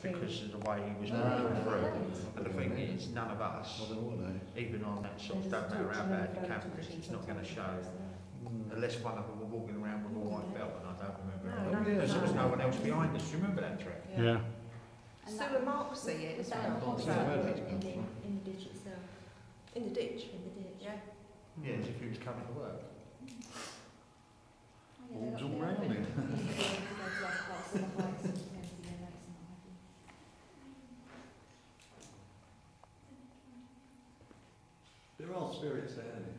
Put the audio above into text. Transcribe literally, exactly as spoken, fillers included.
because of the way he was No, walking no, through. no. And the thing is, none of us, I don't know what they. even on that sort of, don't matter how bad the camera is, it's not going to show, unless one of them were walking around with a white belt, and I don't remember. Oh, it. yeah, Because there was so- no one else behind us. Do you remember that track? Yeah. So and Mark see it as Was that in the well? Yeah, where hospital, that's in come the, from. in the ditch itself? In the ditch? In the ditch? Yeah. Yeah, as if he was coming to work. Balls all round him. There are spirits there.